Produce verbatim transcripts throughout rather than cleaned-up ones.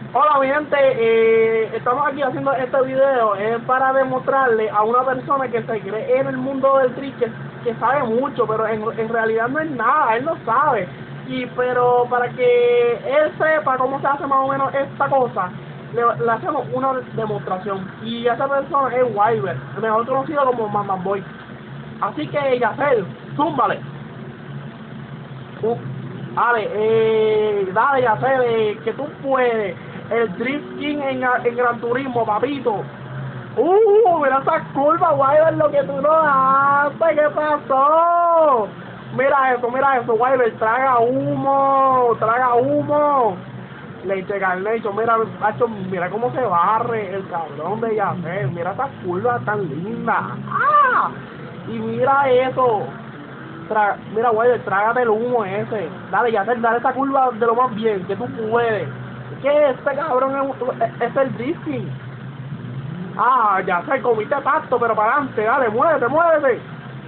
Hola mi gente, eh, estamos aquí haciendo este video es para demostrarle a una persona que se cree en el mundo del trick que, que sabe mucho, pero en, en realidad no es nada, él no sabe. Y pero para que él sepa cómo se hace más o menos esta cosa, le, le hacemos una demostración. Y esa persona es Wyver, mejor conocido como Mamman Boy. Así que Yacel, zúmbale. Uh, dale, eh, dale, Yacel, eh, que tú puedes. El Drift King en, en Gran Turismo, papito. Uh, mira esa curva, Wyver, lo que tú no haces, ¿qué pasó? Mira eso, mira eso, Wyver, traga humo, traga humo. Leche Carnation, mira, macho, mira cómo se barre el cabrón de Yacel, mira esa curva tan linda. ¡Ah! Y mira eso. Tra mira, Wyver, trágate el humo ese. Dale, Yacel, dale esa curva de lo más bien, que tú puedes. ¿Qué? Este cabrón es, es el drifting. Ah, ya sé, comiste pasto, pero para adelante, dale, muévete, muévete.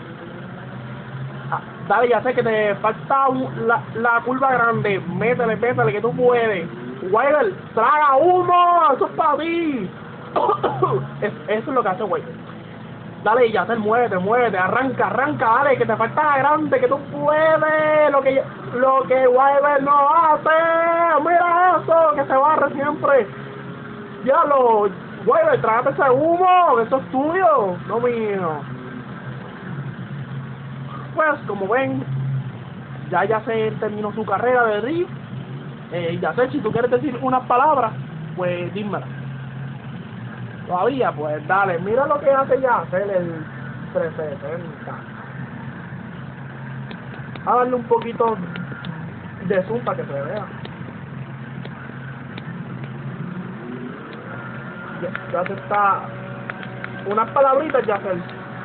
Ah, dale, ya sé que te falta un, la, la curva grande. Métele, métele, que tú puedes. Wyver, traga humo, eso es para ti. es, eso es lo que hace Wyver. Dale, ya sé, muévete, muévete, arranca, arranca, dale, que te falta la grande, que tú puedes. Lo que lo que Wyver no hace. Mira eso, que se barre siempre. Ya lo, Wyver, trágate ese humo, eso es tuyo, no mío. Pues, como ven, ya ya se terminó su carrera de drift. Eh, ya sé, si tú quieres decir unas palabras, pues dímela. Todavía, pues dale, mira lo que hace ya hacer el trescientos setenta. A darle un poquito de zoom para que se vea. Ya, ya se está. Unas palabritas, ya se.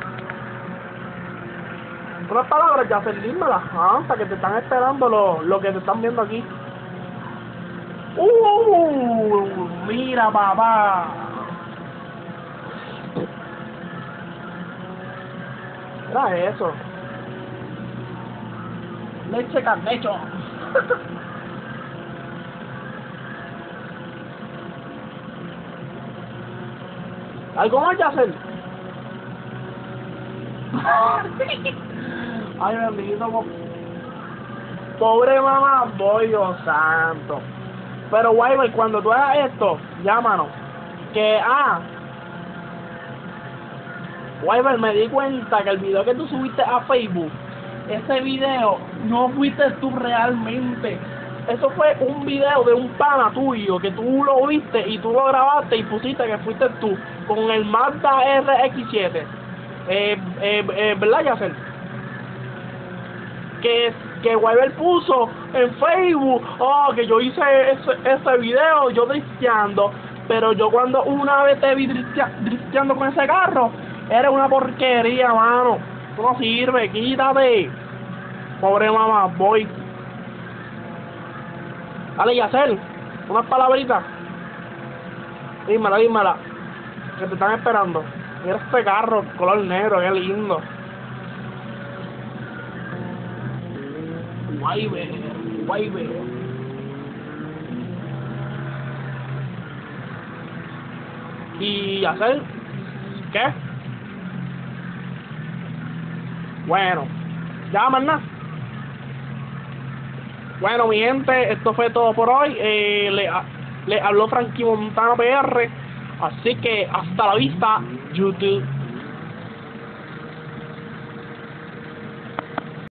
Unas palabras, ya se, dímelas, hasta que te están esperando lo, lo que te están viendo aquí. Uh, mira, papá. Mira eso. Leche Carnation. ¿Algo más, Yacel? Ay, bendito. Pobre mamá, voy, Dios santo. Pero, Wyver, cuando tú hagas esto, llámanos. Que, ah, Wyver, me di cuenta que el video que tú subiste a Facebook, ese video no fuiste tú realmente. Eso fue un video de un pana tuyo que tú lo viste y tú lo grabaste y pusiste que fuiste tú con el Mazda R X siete. Eh, eh, eh, ¿Verdad, Yacel? Que, que Wyver puso en Facebook, oh, que yo hice ese, ese video, yo drifteando, pero yo cuando una vez te vi drifteando con ese carro, eres una porquería, mano. Tú no sirve, quítate. Pobre mamá, voy. Dale, Yacel, unas palabritas. Dímela, dímela. Que te están esperando. Mira este carro, color negro, qué lindo. Wyver, Wyver. ¿Y Yacel? ¿Qué? Bueno, ya más nada. Bueno, mi gente, esto fue todo por hoy. Eh, le, le habló Frankie Montano P R. Así que hasta la vista, YouTube.